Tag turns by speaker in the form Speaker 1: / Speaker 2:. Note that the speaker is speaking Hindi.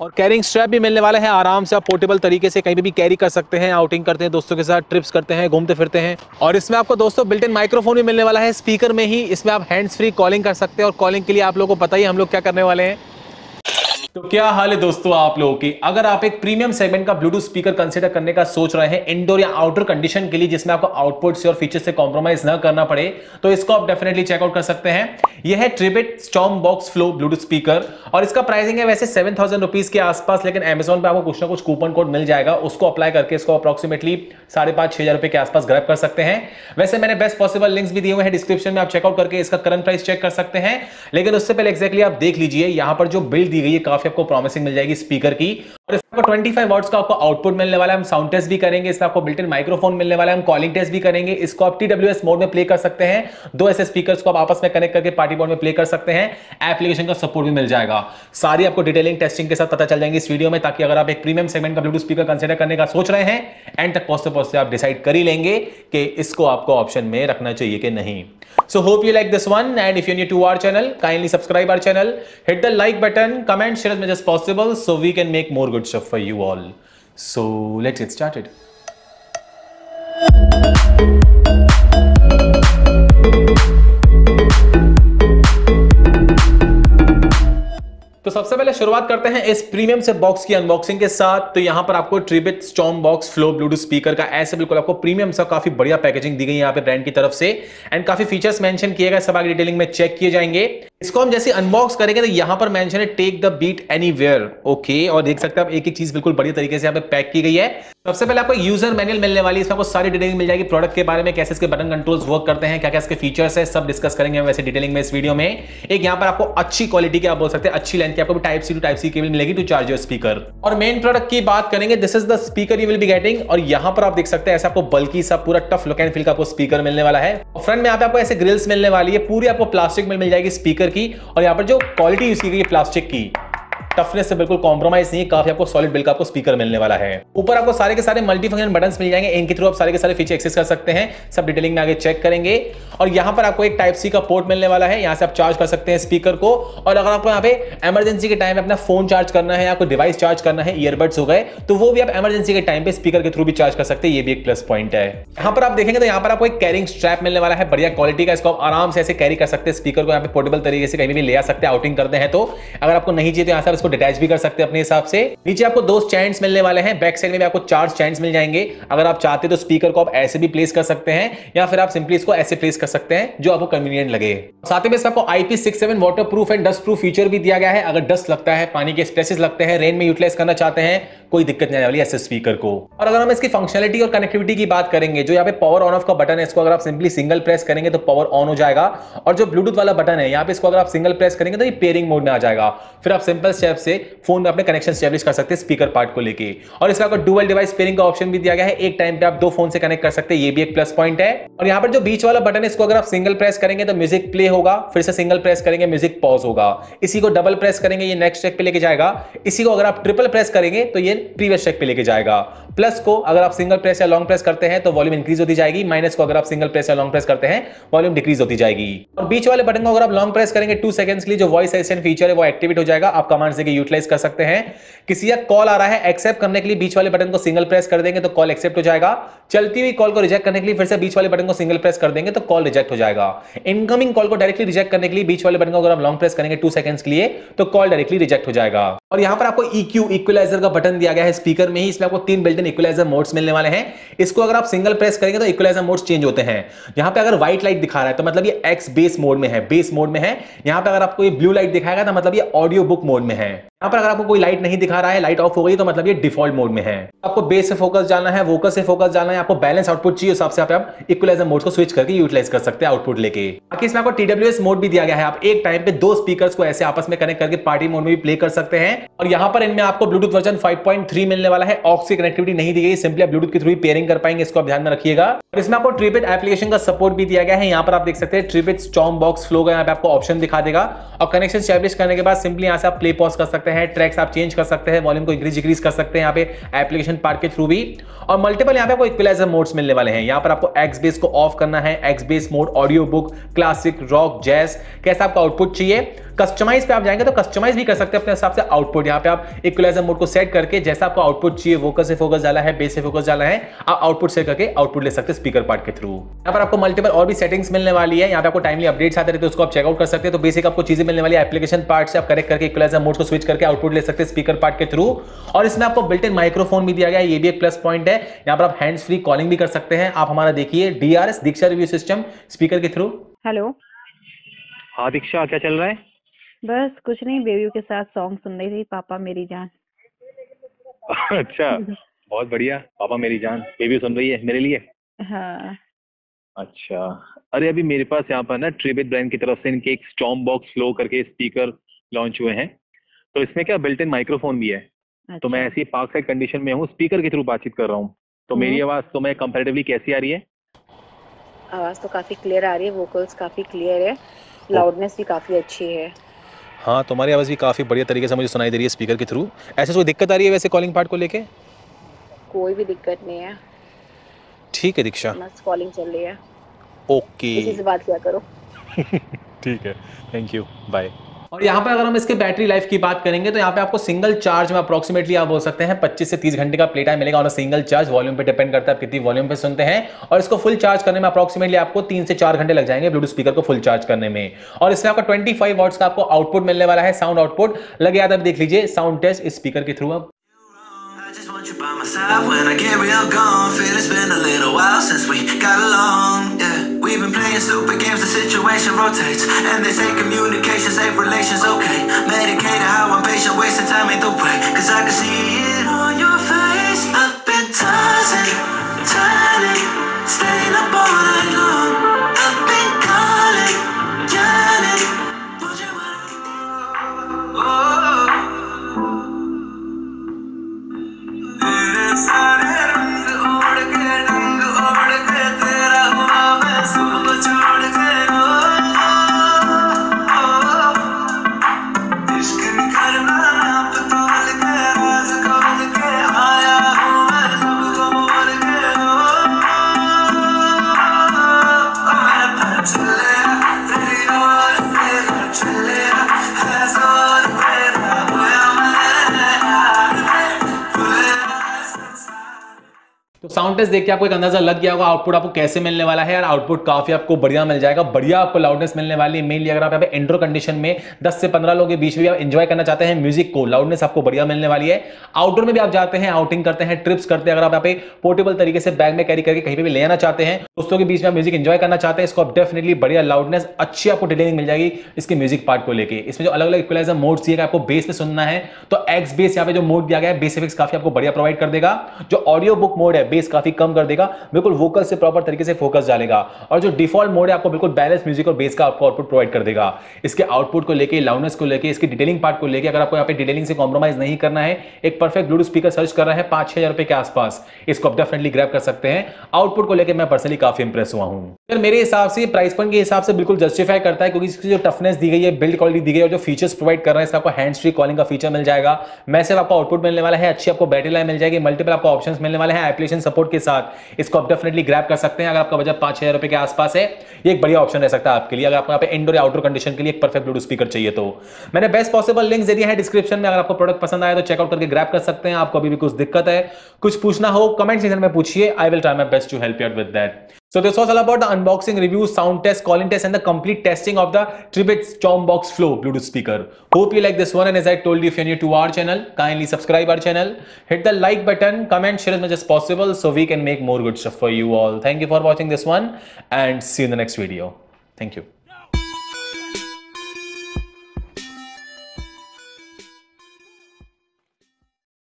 Speaker 1: और कैरिंग स्ट्रैप भी मिलने वाला है। आराम से आप पोर्टेबल तरीके से कहीं भी कैरी कर सकते हैं, आउटिंग करते हैं, दोस्तों के साथ ट्रिप्स करते हैं, घूमते फिरते हैं। और इसमें आपको दोस्तों बिल्ट इन माइक्रोफोन भी मिलने वाला है स्पीकर में ही। इसमें आप हैंड्स फ्री कॉलिंग कर सकते हैं और कॉलिंग के लिए आप लोगों को पता ही हम लोग क्या करने वाले हैं। तो क्या हाल है दोस्तों आप लोगों की। अगर आप एक प्रीमियम सेगमेंट का ब्लूटूथ स्पीकर कंसीडर करने का सोच रहे हैं इंडोर या आउटडोर कंडीशन के लिए, जिसमें आपको आउटपुट से और फीचर से कॉम्प्रोमाइज ना करना पड़े, तो इसको आप डेफिनेटली चेकआउट कर सकते हैं। यह है Tribit StormBox Flow Bluetooth speaker और इसका प्राइसिंग है वैसे 7000 रुपीज के आसपास, लेकिन अमेजॉन पे आपको कुछ ना कुछ कूपन कोड मिल जाएगा, उसको अप्लाई करके इसको अप्रोक्सीमेटली 5,500-6,000 रुपए के आसपास ग्रैब कर सकते हैं। वैसे मैंने बेस्ट पॉसिबल लिंक्स भी दिए हुए हैं डिस्क्रिप्शन में, आप चेकआउट करके इसका करंट प्राइस चेक कर सकते हैं। लेकिन उससे पहले एक्जैक्टली आप देख लीजिए यहां पर जो बिल्ड दी गई है काफी आपको प्रॉमिसिंग मिल जाएगी स्पीकर की। और इसमें आपको 25 वॉट्स का आपको आउटपुट मिलने वाला है। हम साउंड टेस्ट भी करेंगे, इसमें आपको बिल्ट इन माइक्रोफोन मिलने वाला है, हम कॉलिंग टेस्ट भी करेंगे। इसको आप TWS मोड में प्ले कर सकते हैं। दो ऐसे स्पीकर्स को आप आपस में कनेक्ट करके पार्टी मोड में प्ले कर सकते हैं। एप्लीकेशन का सपोर्ट भी मिल जाएगा। सारी आपको डिटेलिंग टेस्टिंग के साथ पता चल जाएंगे इस वीडियो में, ताकि अगर आप एक प्रीमियम सेगमेंट का ब्लूटूथ स्पीकर कंसीडर करने का सोच रहे हैं, एंड तक पहुंचते आप डिसाइड कर ही लेंगे कि इसको आपको ऑप्शन में रखना चाहिए कि नहीं। So hope you like this one, and if you're new to our channel, kindly subscribe our channel, hit the like button, comment, share as much as possible so we can make more good stuff for you all. So let's get started. तो सबसे पहले शुरुआत करते हैं इस प्रीमियम से बॉक्स की अनबॉक्सिंग के साथ। तो यहां पर आपको Tribit StormBox Flow Bluetooth speaker का ऐसे बिल्कुल आपको प्रीमियम सा काफी बढ़िया पैकेजिंग दी गई है यहां पे ब्रांड की तरफ से, एंड काफी फीचर्स मेंशन किए गए, सब आगे डिटेलिंग में चेक किए जाएंगे। इसको हम जैसे अनबॉक्स करेंगे तो यहां पर मेंशन है take the beat anywhere, okay. और देख सकते हैं आप एक एक चीज बिल्कुल बढ़िया तरीके से यहां पे पैक की गई है। सबसे पहले आपको यूजर मैनुअल मिलने वाली है, इसमें आपको सारी डिटेलिंग मिल जाएगी प्रोडक्ट के बारे में, कैसे इसके बटन कंट्रोल्स वर्क करते हैं, क्या क्या इसके फीचर्स है, सब डिस्कस करेंगे हम वैसे डिटेलिंग में इस वीडियो में। एक यहां पर आपको अच्छी क्वालिटी की, आप बोल सकते हैं अच्छी लेंथ की, आपको type C to type C cable मिलेगी टू चार्ज योर स्पीकर। और मेन प्रोडक्ट की बात करेंगे, this is the speaker you will be getting. और यहां पर आप देख सकते हैं ऐसा आपको बल्कि सा पूरा टफ लुक एंड फील का आपको स्पीकर मिलने वाला है। और फ्रंट में यहाँ पे आपको ऐसे ग्रिल्स मिलने वाली है, पूरी आपको प्लास्टिक में मिल जाएगी स्पीकर की। और यहाँ पर जो क्वालिटी यूज की गई है प्लास्टिक की, टफनेस से बिल्कुल कॉम्प्रोमाइज नहीं है, काफी आपको सॉलिड बिल्ड का आपको स्पीकर मिलने वाला है। ऊपर आपको सारे के सारे मल्टी फंक्शन बटन्स मिल जाएंगे, इनके थ्रू आप सारे के सारे फीचर एक्सेस कर सकते हैं, सब डिटेलिंग में आगे चेक करेंगे। और यहां पर आपको एक टाइप सी का पोर्ट मिलने वाला है, यहां से आप चार्ज कर सकते हैं स्पीकर को। और अगर आपको यहाँ पे इमरजेंसी के टाइम पे अपना फोन चार्ज करना है या कोई डिवाइस चार्ज करना है, ईयरबड्स हो गए, तो वो भी आप इमरजेंसी के टाइम पे स्पीकर के थ्रू भी चार्ज कर सकते हैं, ये भी एक प्लस पॉइंट है। यहाँ पर आप देखेंगे तो यहाँ पर आपको एक कैरिंग स्ट्रैप मिलने वाला है बढ़िया क्वालिटी का, इसको आप आराम से ऐसे कैरी कर सकते हैं स्पीकर को, यहाँ पे पोर्टेबल तरीके से कहीं भी ले आ सकते हैं आउटिंग करते हैं तो। अगर आपको नहीं चाहिए तो यहाँ से आप इसको डिटैच भी कर सकते हैं अपने हिसाब से। नीचे आपको दो स्टैंड्स मिलने वाले हैं, बैक साइड में भी आपको 4 स्टैंड्स मिल जाएंगे। अगर आप चाहते तो स्पीकर को आप ऐसे भी प्लेस कर सकते हैं, या फिर आप सिंपली इसको ऐसे प्लेस कर सकते हैं जो आपको कन्वीनियंट लगे। साथ में इसमें आपको IP67 water proof and dust proof feature भी दिया गया है। अगर डस्ट लगता है, पानी के स्प्लैशेस लगते हैं, रेन में यूटिलाइज करना चाहते हैं, कोई दिक्कत नहीं आने वाली ऐसे स्पीकर को। और अगर हम इसकी फंक्शनलिटी और कनेक्टिविटी की बात करेंगे, जो यहाँ पे पावर ऑन ऑफ का बटन है, इसको अगर आप सिंपली सिंगल प्रेस करेंगे तो पावर ऑन हो जाएगा। और जो ब्लूटूथ वाला बटन है यहाँ पे, इसको अगर आप सिंगल प्रेस करेंगे तो ये पेयरिंग मोड में आ जाएगा। फिर आप सिंपल स्टेप से फोन में अपने कनेक्शन एस्टैब्लिश कर सकते हैं स्पीकर पार्ट को लेके। और इसमें आपको डुअल डिवाइस पेयरिंग का ऑप्शन भी दिया गया है, एक टाइम पे आप 2 फोन से कनेक्ट कर सकते हैं, ये भी एक प्लस पॉइंट है। और यहाँ पर जो बीच वाला बटन है, इसको अगर आप सिंगल प्रेस करेंगे तो म्यूजिक प्ले होगा, फिर से सिंगल प्रेस करेंगे म्यूजिक पॉज होगा। इसी को डबल प्रेस करेंगे ये नेक्स्ट ट्रैक पे लेके जाएगा। इसी को अगर आप ट्रिपल प्रेस करेंगे तो ये प्रीवियस ट्रैक पे लेके जाएगा। प्लस को अगर आप सिंगल प्रेस या लॉन्ग प्रेस करते हैं तो वॉल्यूम इंक्रीज होती जाएगी, माइनस को अगर आप सिंगल प्रेस या लॉन्ग प्रेस करते हैं वॉल्यूम डिक्रीज होती जाएगी। और बीच वाले बटन को अगर आप लॉन्ग प्रेस करेंगे 2 सेकंड्स के लिए जो वॉइस असिस्टेंट फीचर है वो एक्टिवेट हो जाएगा, आप कमांड से यूटिलाइज कर सकते हैं। किसी का कॉल आ रहा है, एक्सेप्ट करने के लिए बीच वाले बटन को सिंगल प्रेस कर देंगे तो कॉल एक्सेप्ट हो जाएगा। चलती हुई कॉल को रिजेक्ट करने के लिए फिर से बीच वाले बटन को सिंगल प्रेस कर देंगे तो कॉल रिजेक्ट हो जाएगा। इनकमिंग कॉल को डायरेक्टली रिजेक्ट करने के लिए बीच वाले बटन को अगर आप लॉन्ग प्रेस करेंगे 2 सेकंड्स के लिए तो कॉल डायरेक्टली रिजेक्ट हो जाएगा। और यहां पर आपको EQ इक्वलाइजर का बटन दिया गया है स्पीकर में ही, इसमें आपको 3 बिल्ट इन इक्वलाइजर मोड्स मिलने वाले हैं। इसको अगर आप सिंगल प्रेस करेंगे तो इक्वलाइजर मोड्स चेंज होते हैं। यहां पे अगर व्हाइट लाइट दिखा रहा है तो मतलब ये X बेस मोड में है, बेस मोड में है। यहां पे अगर आपको ये ब्लू लाइट दिखाएगा तो मतलब ये ऑडियो बुक मोड में है। यहां पर अगर आपको कोई लाइट नहीं दिखा रहा है, लाइट ऑफ हो गई तो मतलब ये डिफॉल्ट मोड में है। आपको बेस से फोकस जाना है, वोकल से फोकस जाना है, आपको बैलेंस आउटपुट चाहिए, हिसाब से आप इक्वलाइजर मोड को स्विच करके यूटिलाइज कर सकते हैं आउटपुट लेके। बाकी इसमें आपको TWS मोड भी दिया गया है, आप एक टाइम पे 2 स्पीकर्स को ऐसे आपस में कनेक्ट करके पार्टी मोड में भी प्ले कर सकते हैं। और यहां पर इनमें आपको ब्लूटूथ वर्जन 5.3 मिलने वाला है, ऑक्स की कनेक्टिविटी नहीं दी गई, सिंपली आप ब्लूटूथ के थ्रू पेयरिंग कर पाएंगे, इसको आप ध्यान में रखिएगा। और इसमें आपको ट्रिबिट एप्लीकेशन का सपोर्ट भी दिया गया है, यहां पर आप देख सकते हैं ट्रिबिट स्टॉर्मबॉक्स फ्लो का यहां पे आपको ऑप्शन दिखा देगा। और कनेक्शन एस्टैब्लिश करने के बाद सिंपली यहां से आप प्ले पॉज कर सकते हैं, ट्रैक्स आप चेंज कर सकते हैं, वॉल्यूम को इंक्रीज डिक्रीज कर सकते हैं यहाँ पे एप्लीकेशन पार्ट के थ्रू भी। और मल्टीपल यहाँ पे आपको इक्वलाइजर मोड्स मिलने वाले हैं। यहाँ पर आपको एक्स बेस को ऑफ करना है, X bass mode, audio book, classic, rock, jazz, कैसा आपका आउटपुट चाहिए कस्टमाइज पे आप जाएंगे तो कस्टमाइज भी कर सकते हैं अपने हिसाब से आउटपुट। यहाँ पे आप इक्वलाइजर मोड को सेट करके जैसा आपको आउटपुट चाहिए, वोकल से फोकस डाला है, बेस से फोकस डाला है, आप आउटपुट सेट करके आउटपुट ले सकते हैं स्पीकर पार्ट के थ्रू। यहाँ पर आपको मल्टीपल और भी सेटिंग्स मिलने वाली है। यहाँ पे आपको टाइमली अपडेट्स आते रहते हैं, उसको आप चेकआउट कर सकते हैं। तो बेसिक आपको चीजें मिलने वाली है, एप्लीकेशन पार्ट से आप कनेक्ट करके इक्वलाइजर मोड को स्विच करके आउटपुट ले सकते हैं स्पीकर पार्ट के थ्रू। और इसमें आपको बिल्ट इन माइक्रोफोन भी दिया गया है, ये भी एक प्लस पॉइंट है। यहाँ पर आप हैंड्स फ्री कॉलिंग भी कर सकते हैं। आप हमारा देखिए DRS Diksha review system speaker के थ्रू।
Speaker 2: हेलो।
Speaker 3: हाँ दीक्षा, क्या चल रहा है?
Speaker 2: बस कुछ नहीं, बेबी के साथ सॉन्ग सुन रही थी, पापा मेरी जान।
Speaker 3: अच्छा, बहुत बढ़िया। पापा मेरी जान बेबी सुन रही है मेरे लिए?
Speaker 2: हाँ।
Speaker 3: अच्छा, अरे अभी मेरे पास यहाँ पर ना ट्रिबिट ब्रांड की तरफ से इनके एक स्टॉर्म बॉक्स फ्लो करके स्पीकर लॉन्च हुए हैं। तो इसमें क्या बिल्ट इन माइक्रोफोन भी है।
Speaker 2: अच्छा।
Speaker 3: तो मैं ऐसी पार्क साइड कंडीशन में हूँ, स्पीकर के थ्रू बातचीत कर रहा हूँ। तो मेरी आवाज तो मैं कंपैरेटिवली कैसी आ रही है?
Speaker 2: आवाज तो काफी क्लियर आ रही है, वोकल्स काफी क्लियर है, लाउडनेस भी काफी अच्छी है।
Speaker 1: हाँ, तुम्हारी आवाज़ भी काफ़ी बढ़िया तरीके से मुझे सुनाई दे रही है स्पीकर के थ्रू। ऐसे कोई दिक्कत आ रही है वैसे कॉलिंग पार्ट को लेके?
Speaker 2: कोई भी दिक्कत नहीं है।
Speaker 1: ठीक है दीक्षा,
Speaker 2: मस्त कॉलिंग चल रही है।
Speaker 1: ओके
Speaker 2: इसी से बात किया करो।
Speaker 1: ठीक है, थैंक यू, बाय। और यहाँ पर अगर हम इसके बैटरी लाइफ की बात करेंगे तो यहाँ पे आपको सिंगल चार्ज में अप्रोक्सीमेटली आप बोल सकते हैं 25 से 30 घंटे का प्ले टाइम मिलेगा। और सिंगल चार्ज वॉल्यूम पे डिपेंड करता है आप कितनी वॉल्यूम पे सुनते हैं। और इसको फुल चार्ज करने में अप्रोक्सीमेटली आपको 3 से 4 घंटे लग जाएंगे ब्लूटूथ स्पीकर को फुल चार्ज करने में। और इसमें आपको 25 वॉट्स का आपको आउटपुट मिलने वाला है, साउंड आउटपुट। लगे याद, अब देख लीजिए साउंड टेस्ट इस स्पीकर के थ्रू। अब
Speaker 4: By my side when I get real gone. Feel it's been a little while since we got along. Yeah, we've been playing stupid games. The situation rotates, and they say communication save relations. Okay, medicated how I'm patient, wasting time ain't the way. 'Cause I can see it on your face. I've been tossing, turning, staying up all night long. I've been calling, yearning. सारे रंग ओढ़ के रंग ओढ़ के तेरा हुआ मैं सब छोड़ के इश्क करना नाप तोल के राज खोल के आया हूँ मैं सबको बोल के मैं चले तेरी ओर तेरा चले है जोर तेरा होया
Speaker 1: तो साउंड टेस्ट देख के आपको एक अंदाजा लग गया होगा आउटपुट आपको कैसे मिलने वाला है। यार आउटपुट काफी आपको बढ़िया मिल जाएगा, बढ़िया आपको लाउडनेस मिलने वाली है। मेनली अगर आप यहाँ पे इंट्रो कंडीशन में 10 से 15 लोगों के बीच में आप एंजॉय करना चाहते हैं म्यूजिक को, लाउडनेस आपको बढ़िया मिलने वाली है। आउटडोर में भी आप जाते हैं, आउटिंग करते हैं, ट्रिप्स करते हैं, अगर आप यहाँ पे पोर्टेबल तरीके से बैग में कैरी करके कहीं पे भी ले आना चाहते हैं, दोस्तों के बीच में आप म्यूजिक एंजॉय करना चाहते हैं, इसको आप डेफिनेटली बढ़िया लाउडनेस अच्छी आपको डिटेलिंग मिल जाएगी इसके म्यूजिक पार्ट को लेके। इसमें जो अलग अलग इक्वलाइजर मोड्स दिए गए, आपको बेस पे सुनना है तो एक्स बेस यहाँ पे जो मोड दिया गया है, बेस इफेक्ट्स काफी आपको बढ़िया प्रोवाइड कर देगा। जो ऑडियो बुक मोड है, बेस काफी कम कर देगा, बिल्कुल वोकल से प्रॉपर तरीके से फोकस डालेगा। और जो डिफॉल्ट मोड है आपको बिल्कुल बैलेंस म्यूजिक और बेस का आपको आउटपुट प्रोवाइड कर देगा। इसके आउटपुट को लेके, लाउडनेस को लेके, इसकी डिटेलिंग पार्ट को लेके, अगर आपको यहाँ पे डिटेलिंग से कॉम्प्रोमाइज नहीं करना है, एक परफेक्ट ब्लूटूथ स्पीकर सर्च कर रहा है 5-6 हजार रुपए के आसपास, इसको आप डेफिनेटली ग्रैब कर सकते हैं। आउटपुट को लेकर मैं पर्सनली काफी इंप्रेस हुआ हूं। फिर मेरे हिसाब से प्राइस पॉइंट के हिसाब से बिल्कुल जस्टिफाई करता है, क्योंकि इसकी जो टफनेस दी गई है, बिल्ड क्वालिटी दी गई है और जो फीचर्स प्रोवाइड कर रहा है, इसका आपको हैंड्स फ्री कॉलिंग का फीचर मिल जाएगा, मैसेज आपको आउटपुट मिलने वाला है, अच्छी आपको बैटरी लाइफ मिल जाएगी, मल्टीपल आपको ऑप्शंस मिलने वाले हैं एप्लीकेशन सपोर्ट के साथ। इसको आप डेफिनेटली ग्रैब कर सकते हैं। अगर आपका बजट 5-6 हजार रुपए के आसपास है, ये एक बढ़िया ऑप्शन रह सकता है आपके लिए। अगर आपको यहाँ पे इंडोर या आउटडोर कंडीशन के लिए एक परफेक्ट ब्लूटूथ स्पीकर चाहिए तो मैंने बेस्ट पॉसिबल लिंक्स दे दिए हैं डिस्क्रिप्शन में। अगर आपको प्रोडक्ट पसंद आया तो चेकआउट करके ग्रैब कर सकते हैं। आपको अभी भी कुछ दिक्कत है, कुछ पूछना हो, कमेंट सेक्शन में पूछिए, I will try my best to help you out with that. So this was all about the unboxing, review, sound test, calling test and the complete testing of the Tribit Stormbox Flow Bluetooth speaker. Hope you like this one, and as I told you, if you're new to our channel, kindly subscribe our channel, hit the like button, comment, share as much as possible so we can make more good stuff for you all. Thank you for watching this one and see you in the next video. Thank you.